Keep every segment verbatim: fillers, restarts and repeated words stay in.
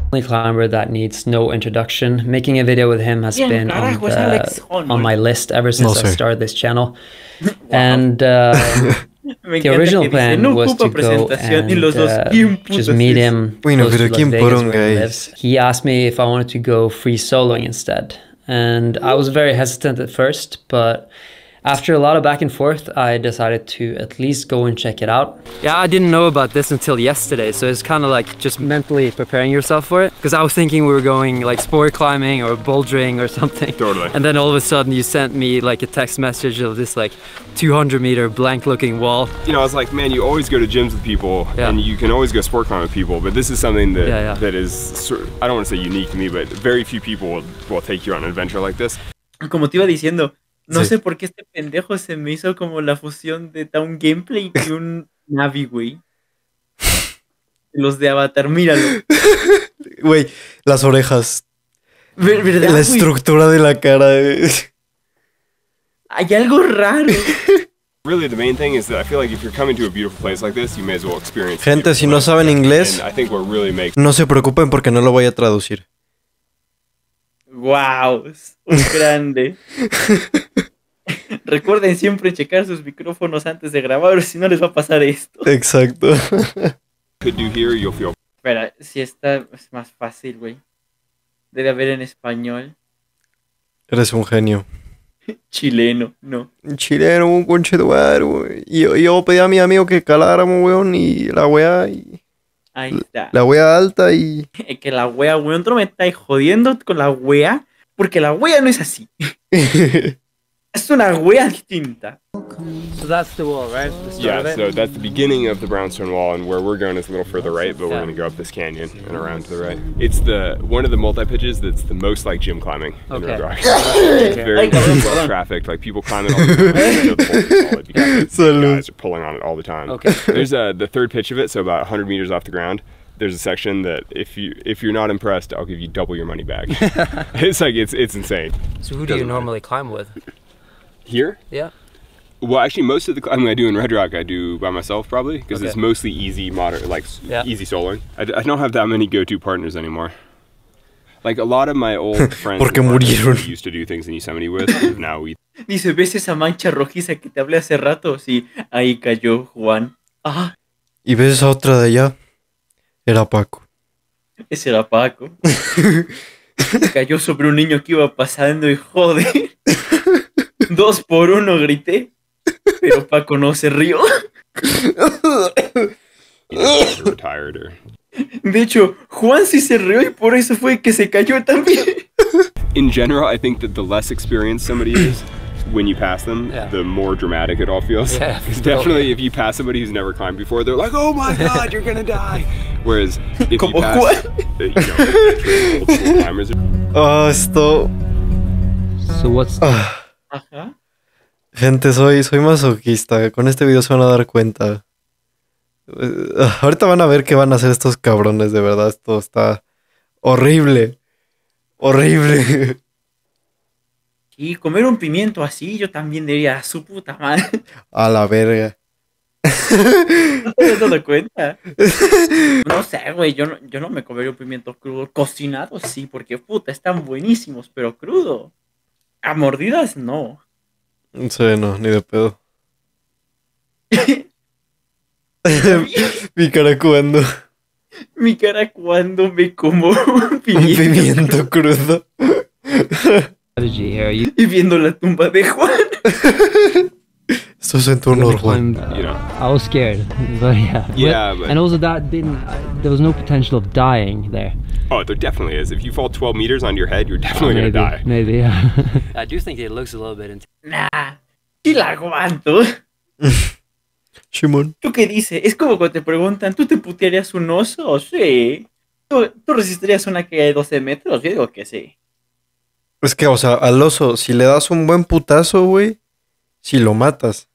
Only climber that needs no introduction. Making a video with him has Bien, been on, carajo, es the, Alex Honnold. on my list ever since No I sé. started this channel. Wow. And uh, Me the encanta original que dice, plan no was ocupa to go presentación y and los dos uh, bien just putos meet es. him Bueno, close pero to Las ¿quién Vegas poronga where he es? lives. He asked me if I wanted to go free soloing instead. And I was very hesitant at first, but after a lot of back and forth, I decided to at least go and check it out. Yeah, I didn't know about this until yesterday, so it's kind of like just mentally preparing yourself for it. Because I was thinking we were going like sport climbing or bouldering or something. Totally. And then all of a sudden you sent me like a text message of this like two hundred meter blank looking wall. You know, I was like, man, you always go to gyms with people, Yeah. and you can always go sport climb with people, but this is something that Yeah, yeah. that is, sort of- I don't want to say unique to me, but very few people will, will take you on an adventure like this. Como te iba diciendo, no Sí. sé por qué este pendejo se me hizo como la fusión de un gameplay y un Navi, güey. Los de Avatar, míralo. Güey, las orejas. Ver- ¿Verdad, La güey? estructura de la cara. eh. Hay algo raro. Really, the main thing is that I feel like if you're coming to a beautiful place like this, you may as well experience. a Gente, beautiful si no place. saben inglés, And I think what really makes no se preocupen porque no lo voy a traducir. Wow, un grande. Recuerden siempre checar sus micrófonos antes de grabar, si no les va a pasar esto. Exacto. could do here, you'll feel. Espera, si esta es más fácil, güey. Debe haber en español. Eres un genio. Chileno, no. Chileno, un conche de madre, güey. Y yo, yo pedí a mi amigo que caláramos, weón, y la weá, y Ahí está. la weá alta y... Es que la wea, weón, tú me estáis jodiendo con la wea, porque la wea no es así. Es una wea distinta. So that's the wall, right? The start Yeah, of it? so that's the beginning of the brownstone wall, and where we're going is a little further right, but we're Yeah. going to go up this canyon and around to the right. It's the one of the multi-pitches that's the most like gym climbing in Okay. Red Rock. It's very, Ay, cabrón, very perdón. well trafficked. Like people climb it all the time. I know the whole thing's solid because Salud. guys are pulling on it all the time. Okay. There's uh, the third pitch of it, so about one hundred meters off the ground. There's a section that if you if you're not impressed, I'll give you double your money back. It's like it's it's insane. So who do you Doesn't matter. normally climb with? Here, Yeah. well, actually, most of the climbing I do in Red Rock, I do by myself probably because it's Okay. mostly easy, moderate, like s- Yeah. easy soloing. I, d- I don't have that many go-to partners anymore. Like a lot of my old friends Porque and partners murieron. who I used to do things in Yosemite with. Now we Dice, ¿ves esa mancha rojiza que te hablé hace rato? Sí, ahí cayó Juan. Ah, Y ves esa otra de allá. Era Paco. ese era Paco. Cayó sobre un niño que iba pasando y joder. Dos por uno grité. Pero Paco no se rió. you know, either retired or. De hecho, Juan sí se rió y por eso fue que se cayó también. In general, I think that the less experienced somebody is, when you pass them, Yeah. the more dramatic it all feels. Yeah, Because definitely, if you pass somebody who's never climbed before, they're like, "Oh my God, you're gonna die." Whereas if you Como pass, Juan. uh, you know, veteran old school climbers, Ah, esto... So what's Ah, Ajá. gente, soy, soy masoquista. Con este video se van a dar cuenta. Eh, ah, ahorita van a ver qué van a hacer estos cabrones, de verdad. Esto está horrible. Horrible. Y comer un pimiento así, yo también diría, su puta madre. A la verga. ¿No te has dado cuenta? No sé, güey, yo no, yo no me comería un pimiento crudo. Cocinado sí, porque puta, están buenísimos, pero crudo. A mordidas no. Sí, no, ni de pedo. Mi cara cuando. Mi cara cuando me como un Un pimiento, pimiento crudo. strategy here? You y viendo la tumba de Juan. Esto es en tu honor, Juan. climbed, you know. I was scared, but yeah. Yeah, But- but- and also that didn't. Uh, there was no potential of dying there. Oh, there definitely is. If you fall twelve meters onto your head, you're definitely maybe, gonna die. maybe. Yeah. I do think it looks a little bit. Nah, sí la aguanto. Shimon. ¿Tú qué dices? Es como cuando te preguntan, ¿tú te putearías un oso? Sí. ¿Tú, tú resistirías una caída de doce metros? Yo digo que sí. Es que, o sea, al oso, si le das un buen putazo, güey, si lo matas.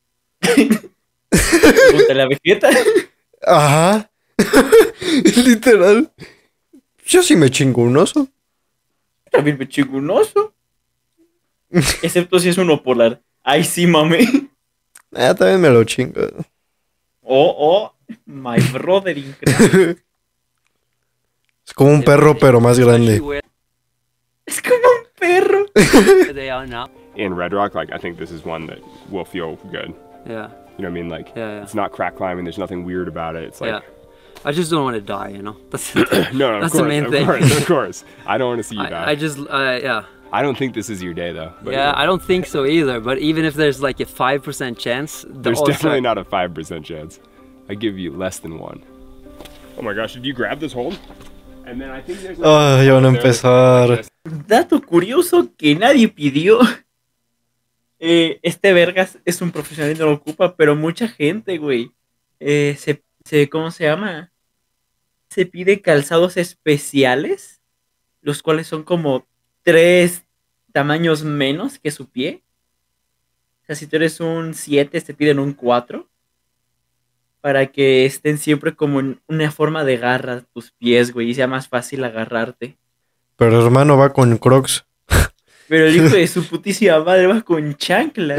Pregúntale a Vegeta. Ajá. Literal. Yo sí me chingo un oso. También me chingo un oso. Excepto si es uno polar. Ay, sí, mame. Ah, también me lo chingo. Oh, oh, my brother increíble. Es como un perro, pero más grande. Es como un perro. They are now. In Red Rock, like I think this is one that will feel good. Yeah. You know what I mean? Like Yeah, yeah. it's not crack climbing. There's nothing weird about it. It's like Yeah. I just don't want to die, you know. That's no, no, That's of the course, main of thing. course, of course. I don't want to see you die. I, I just, uh, yeah. I don't think this is your day though. But Yeah, I don't think so either. But even if there's like a five percent chance, the there's odds definitely are- not a five percent chance. I give you less than one. Oh my gosh! Did you grab this hold? And then I think there's. Like, Ah, ya van a there, like, empezar. like this. Dato curioso que nadie pidió. Eh, este vergas es un profesional y no lo ocupa, pero mucha gente, güey, eh, se, se, ¿cómo se llama? Se pide calzados especiales, los cuales son como tres tamaños menos que su pie. O sea, si tú eres un siete, te piden un cuatro. Para que estén siempre como en una forma de garra tus pies, güey, y sea más fácil agarrarte. Pero hermano va con Crocs. Pero el hijo de su putísima madre va con chanclas.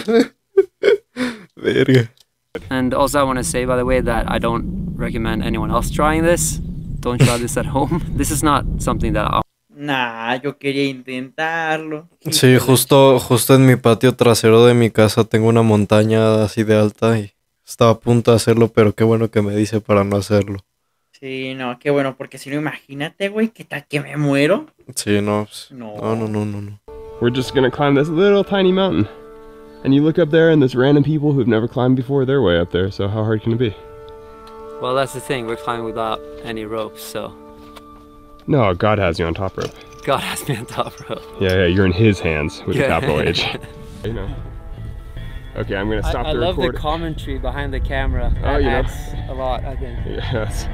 Verga. And also, I want to say, by the way, that I don't recommend anyone else trying this. Don't try this at home. This is not something that I Nah, yo quería intentarlo. Sí, justo, justo en mi patio trasero de mi casa tengo una montaña así de alta y estaba a punto de hacerlo, pero qué bueno que me dice para no hacerlo. Sí, no, qué bueno, porque si no, imagínate, güey, ¿qué tal que me muero? Sí, no, pues, No. no, no, no, no, no. We're just gonna climb this little tiny mountain, and you look up there, and there's random people who've never climbed before. They're way up there. So how hard can it be? Well, that's the thing. We're climbing without any ropes, so No, God has you on top rope. God has me on top rope. Yeah, yeah, you're in His hands with a Yeah. capital H. You know. Okay, I'm gonna I, stop I the love the record. commentary behind the camera. Oh, That you know. adds a lot, I think. Yes.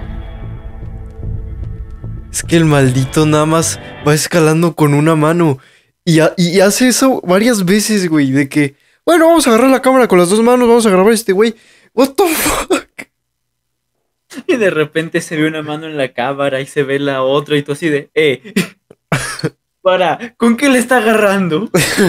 Es que el maldito nada más va escalando con una mano. Y, ha- y hace eso varias veces, güey. De que, bueno, vamos a agarrar la cámara con las dos manos, vamos a grabar a este güey. What the fuck? Y de repente se ve una mano en la cámara y se ve la otra y tú así de, eh, para, ¿con qué le está agarrando?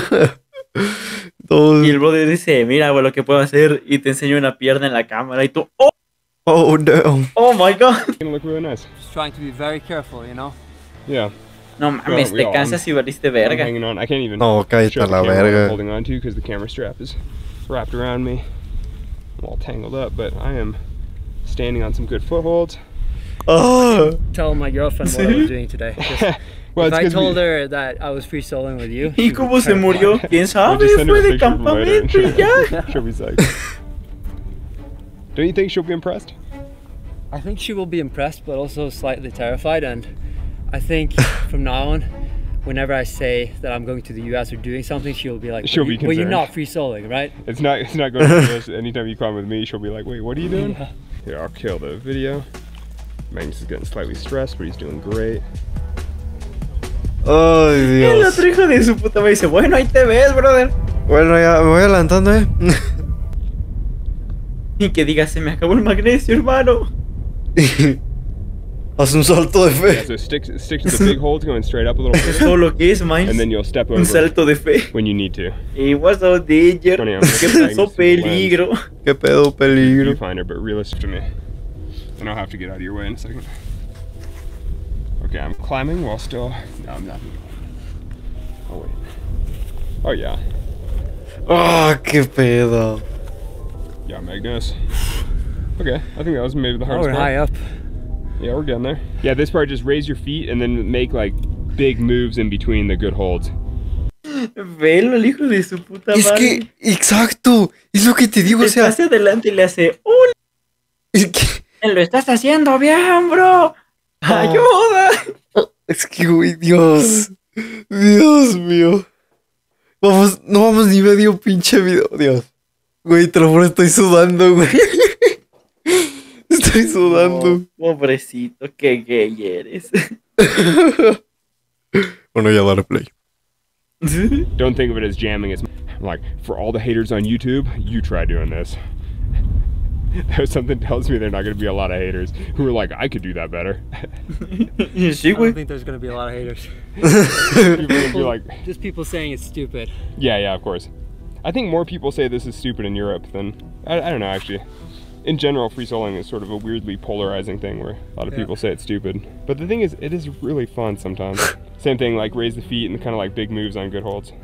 Todo- Y el brother dice, mira, güey, lo que puedo hacer, y te enseño una pierna en la cámara y tú, oh, Oh, no. oh my god. It's gonna look really nice. Just trying to be very careful, you know? Yeah. No mames, Well, te we all- cansas y valiste I'm verga. hanging on. I can't even No, cállate show a the la camera what I'm verga. holding on to because the camera strap is wrapped around me. I'm all tangled up, but I am standing on some good footholds. Ah. Tell my girlfriend what I was doing today. Just, Well, if it's I 'cause we- told her that I was free soloing with you. ¿Y she cómo would se terrify murió? me. ¿Quién We'll sabe? just send her Fue a de picture from later and campamento y ya. she'll- She'll be psyched. Don't you think she'll be impressed? I think she will be impressed, but also slightly terrified. And I think from now on, whenever I say that I'm going to the U S or doing something, she'll be like, She'll "Well, be you- well, you're concerned. not free soloing, right?" It's not. It's not going to be this. Anytime you climb with me, she'll be like, "Wait, what are you doing?" Yeah. Here, I'll kill the video. Magnus is getting slightly stressed, but he's doing great. Ay, El Dios. otro hijo de su puta me dice, bueno, ahí te ves, brother. Bueno, ya me voy adelantando, eh. Y que diga, se me acabó el magnesio, hermano. Haz un salto de Yeah, fe. so stick stick to the big holds, going straight up a little Es bit, todo lo que es, man. and then you'll step Un over salto de fe. when you need to. Y what's up, danger? Funny, I'm ¿Qué gonna pasó, diagnose the lens. peligro? Qué pedo, peligro. Viewfinder, but realistic to me. And I'll have to get out of your way in a second. Okay, I'm climbing while still. No, I'm not. Oh wait. Oh yeah, Ah, qué pedo. yeah, Magnus. Okay, I think that was maybe the Oh, hardest we're part. high up. Yeah, we're getting there. Yeah, this part, just raise your feet and then make like big moves in between the good holds. Velo, el hijo de su puta Es madre. que, exacto. Es lo que te digo, o Te sea. hace adelante y le hace, ¡hola! Es que, Lo estás haciendo bien, bro. ¡Ayuda! es que, güey, Dios. Dios mío. Vamos, no vamos ni medio pinche video. Dios. Güey, te lo juro, estoy sudando, güey. Estoy sudando. Oh, pobrecito, qué gay eres. Bueno, ya dale play. Don't think of it as jamming. It's like, for all the haters on YouTube, you try doing this. There's something tells me there are not going to be a lot of haters who are like, I could do that better. Sí, I don't güey. think there's gonna be a lot of haters. People are gonna be like, Just people saying it's stupid. yeah, yeah, of course. I think more people say this is stupid in Europe than I, I don't know actually. in general, free soloing is sort of a weirdly polarizing thing where a lot of Yeah. people say it's stupid. But the thing is, it is really fun sometimes. Same thing, like raise the feet and kind of like big moves on good holds.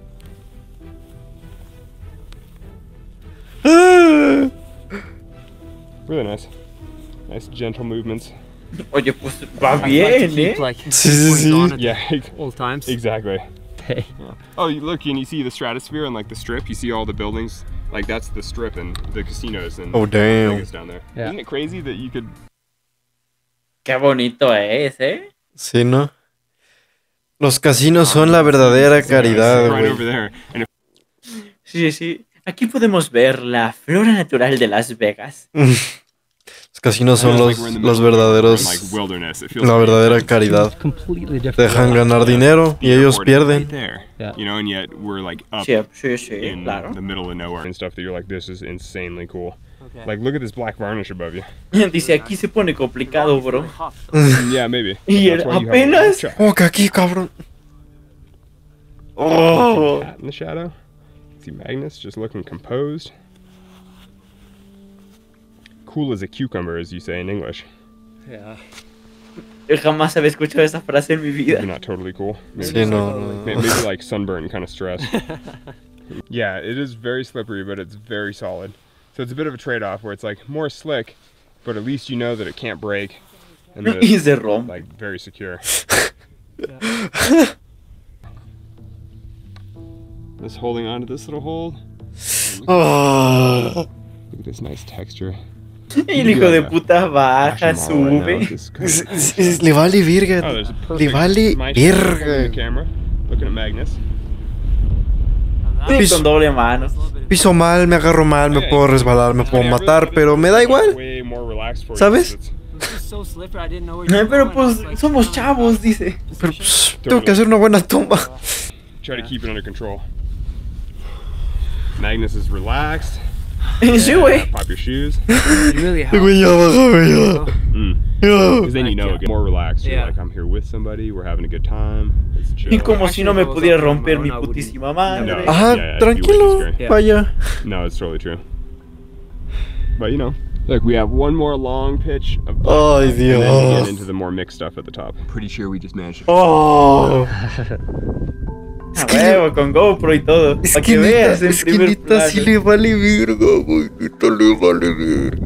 Really nice. Nice gentle movements. Oye, pues va I'd like to bien, keep, ¿eh? like, Sí, sí, points sí. on at Yeah, ex- all times. exactly. Hey. Yeah. Oh, you look and you see the stratosphere and like the strip. You see all the buildings. Like that's the strip and the casinos and Oh, damn. Vegas down there. Yeah. Isn't it crazy that you could? Qué bonito es, ¿eh? Sí, ¿no? Los casinos son la verdadera caridad, Right güey. over there. And if Sí, sí. Aquí podemos ver la flora natural de Las Vegas. Los casinos son it's los, like we're in the los middle of nowhere, verdaderos, like wilderness. It feels la like verdadera caridad. Completely Te different. dejan ganar dinero y the ellos airport is right pierden. there. Yeah. You know, and yet we're like up Sí, sí, sí, in claro. the middle of nowhere and stuff that you're like, this is insanely cool. Okay. Like, look at this black varnish above you. Dice, aquí se pone complicado, bro. Yeah, maybe. Y That's el- why you have a apenas- track. Oh, que aquí, cabrón. Oh. Cat in the shadow. See Magnus just looking composed. Cool as a cucumber, as you say in English. Yeah. Yo jamás había escuchado esa frase en mi vida. Maybe not totally cool. Maybe, Sí, no, no. may- maybe like sunburn kind of stress. Yeah, it is very slippery, but it's very solid. So it's a bit of a trade-off where it's like more slick, but at least you know that it can't break and that Y it's se rompe. like very secure. Just holding on to this little hold. Oh. Look at this nice texture. Y el hijo de puta baja, Action model right now. sube. This kind Es- of- es- es- Le vale Oh, virga. there's a Le perfect vale maestro holding the verga. camera, looking at Magnus. Sí, con doble mano. Piso mal, me agarro mal, me puedo resbalar, me puedo matar, pero me da igual. Way more relaxed for you, ¿Sabes? because Eh, Pero pues somos chavos, dice. Pero pues, tengo que hacer una buena tumba. it's- Try to keep it under control. Magnus is relaxed. Sí, güey. Pop your shoes. Really Güey, ya bájame ya. Mm. Ya. Because then you know, again, more relaxed. You're Yeah. like, I'm here with somebody. We're having a good time. It's chill. Y como si no me pudiera romper mi putísima madre. No. Ajá, Yeah, yeah, tranquilo. you would Yeah. Vaya. No, it's totally true. But you know, look, we have one more long pitch of Ay, and then we get Dios. into the more mixed stuff at the top. Pretty sure we just managed to Oh. A huevo, con GoPro y todo. Es Para que que neta, veas en es que primer neta plano. sí le vale virga, güey. Neta le vale virga.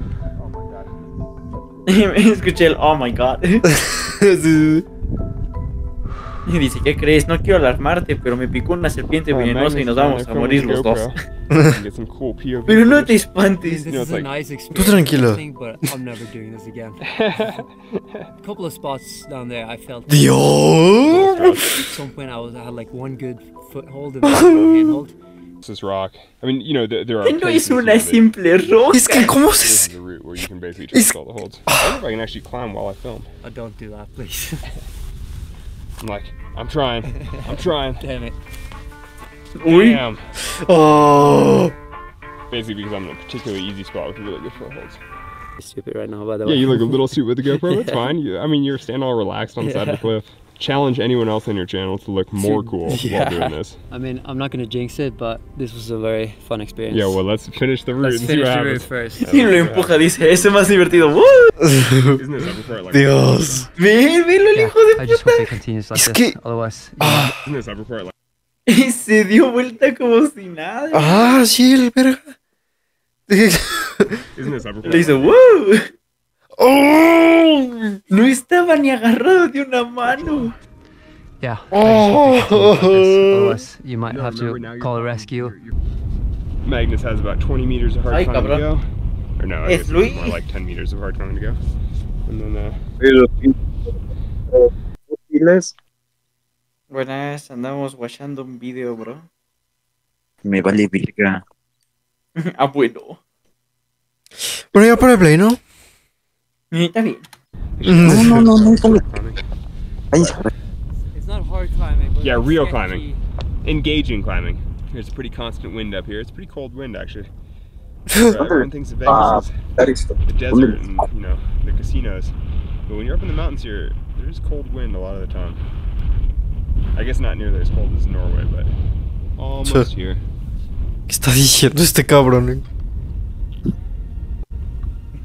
Escuché el oh my god. Sí. Y dice, ¿qué crees? No quiero alarmarte, pero me picó una serpiente Oh, venenosa y Magnus nos is down vamos there a filming morir with los GoPro. dos. You can get some cool P O V Pero no te footage. espantes. This know, is it's a like- nice experience. Tú tranquilo. thing, but I'm never doing this again. A couple of spots down there, I felt. Dios. At some point, I was I had like one good foothold and one handhold. This is rock. I mean, you know, there, there are Que no es places, you know, una that- simple roca. Es que, ¿cómo this is se.? the route where you can basically Es- trust all the holds. I wonder if I can actually climb while I film. Oh, don't do that, please. I'm like, I'm trying. I'm trying. Damn it. Uy. Damn. Oh. Basically because I'm in a particularly easy spot with really good footholds. Stupid right now, by the Yeah, way. you look a little stupid with the GoPro. It's Yeah. fine. You, I mean, you're standing all relaxed on the side of the cliff. Challenge anyone else on your channel to look more cool Yeah. while doing this. I mean, I'm not gonna jinx it, but this was a very fun experience. Yeah, well, let's finish the route let's and see finish what the route happens. first. Y lo empuja, dice, eso es más divertido. ¡Woo! Isn't this upper part like Dios. Ve, velo el Yeah, hijo de I just hope puta. it continues like Es this. que- Otherwise, Isn't this upper part like Y se dio vuelta como si nada. Ah, sí, el verga. Isn't this upper part Le hizo, like ¡wow! Oh. No estaba ni agarrado de una mano. yeah. Oh. I just hope it continues like this. Otherwise, you might No, have remember, to now you're call a fine. rescue. You're- you're- Magnus has about twenty meters of hard Ay, climbing to cabrón. go. Or no, I Es guess it's Luis. more like ten meters of hard climbing to go. And then, uh, Buenas, andamos watchando un video, bro. Me vale virga. Ah, bueno. Bueno, ya para el play, ¿no? Eh, Está bien. No, no, no, no, no. climbing. Ay, It's not hard climbing. But Yeah, it's real sketchy. climbing. Engaging climbing. There's a pretty constant wind up here. It's a pretty cold wind, actually. Uh, everyone thinks of Vegas as the desert and, you know, the casinos. But when you're up in the mountains here, there's cold wind a lot of the time. I guess not nearly as cold as Norway, but almost here. ¿Qué está diciendo este cabrón? eh?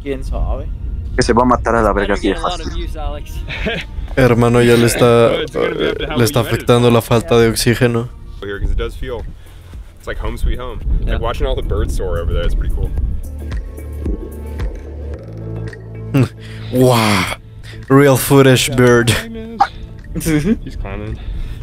quién sabe. Que se va a matar a la verga así de Getting a lot fácil. of views, Alex. Hermano, ya le está, Well, it's gonna be up to how le está well you edit afectando la falta de oxígeno. here because it does feel it's like home sweet home. Yeah. Like watching all the birds soar over there. It's pretty cool. Wow. Real footage bird. Magnus. He's climbing.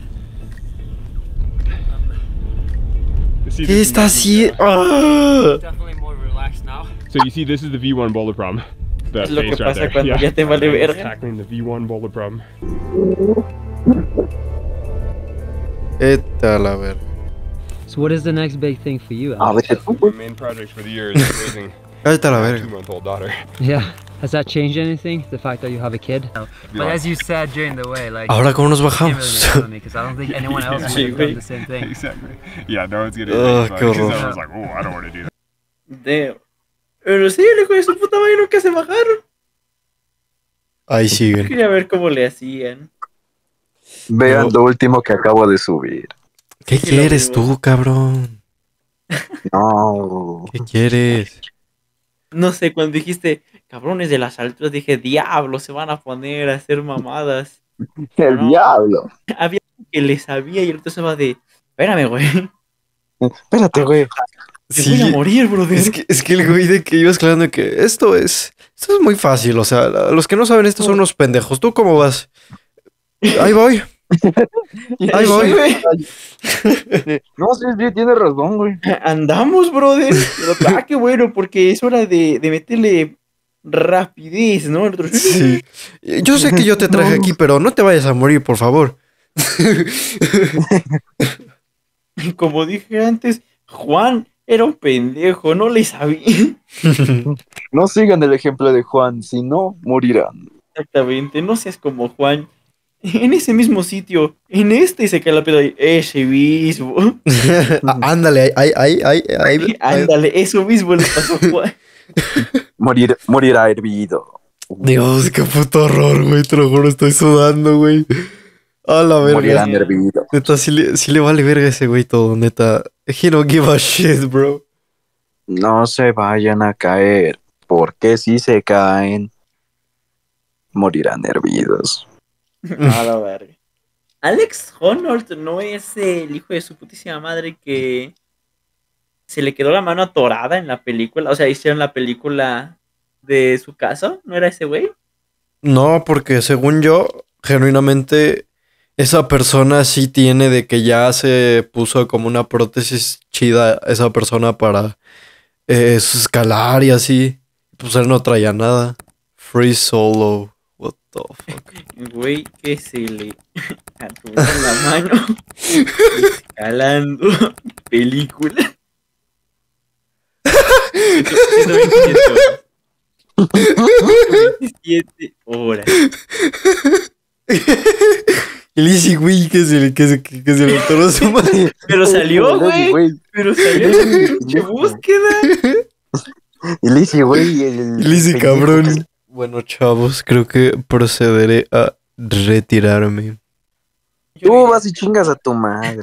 See, ¿Qué this is está my- haciendo? yeah. ¡Ah! Definitely more relaxed now. So you see, this is the V one boulder problem. That Es lo que face right pasa there. cuando ya te vale verga. Tackling the V one boulder problem. Esta la verga. So what is the next big thing for you, A Alex? ver, tú, My güey. main project for the year is raising Esta la my verga. two-month-old daughter. Yeah. Has that changed anything? The fact that you have a kid? But as you said during the way, like, Ahora cómo nos you can't really bajamos. make fun of me because I don't think anyone else would have done the same thing. Exactly. Yeah, no one's gonna. Ugh, do qué it, but horror. everyone's like, oh, I don't want to do that. Damn. Pero sí, el hijo de su puta madre nunca se bajaron. Ahí siguen. Quería ver cómo le hacían. Vean No. lo último que acabo de subir. ¿Qué Sí, lo quieres veo. tú, cabrón? No. ¿Qué quieres? No sé, cuando dijiste, cabrones de las alturas, dije, diablo, se van a poner a hacer mamadas. El No. diablo. Había alguien que le sabía y el otro se va de, espérame, güey, Espérate, güey. te voy a morir, brother. Es que, es que el güey de que ibas claro que esto es, esto es muy fácil, o sea, los que no saben esto son unos pendejos. ¿Tú cómo vas? Ahí voy. Ahí voy. No, sí, sí, tienes razón, güey. Andamos, brother. Pero, ah, qué bueno, porque es hora de, de meterle rapidez, ¿no? El otro, Sí. Yo sé que yo te traje aquí, pero no te vayas a morir, por favor. Como dije antes, Juan era un pendejo, no le sabía. No sigan el ejemplo de Juan, si no, morirán. Exactamente, no seas como Juan. En ese mismo sitio, en este se cae la peda y ese mismo. Ah, ándale, ahí, ahí, ahí, ahí, ahí. Ándale, eso mismo le pasó a Juan. Morir, morirá hervido. Dios, qué puto horror, güey. Te lo juro, estoy sudando, güey. A la Morirán verga. hervido. Neta, sí le, sí le vale verga a ese güey todo, neta. He don't give a shit, bro. No se vayan a caer, porque si se caen, morirán hervidos. A la verga. Alex Honnold no es el hijo de su putísima madre que se le quedó la mano atorada en la película. O sea, hicieron la película de su caso. ¿No era ese güey? No, porque según yo, genuinamente, esa persona sí tiene de que ya se puso como una prótesis chida esa persona para eh, escalar y así. Pues él no traía nada. Free solo. What the fuck. Güey que se le atora la mano escalando película. ciento veintisiete horas. Y le dice, güey, que se le, que se, que, que se le atoró su madre. Pero salió, güey. Pero salió en la pinche búsqueda. Y le dice, güey, el... Y le dice, cabrón. Bueno, chavos, creo que procederé a retirarme. Tú vas y chingas a tu madre.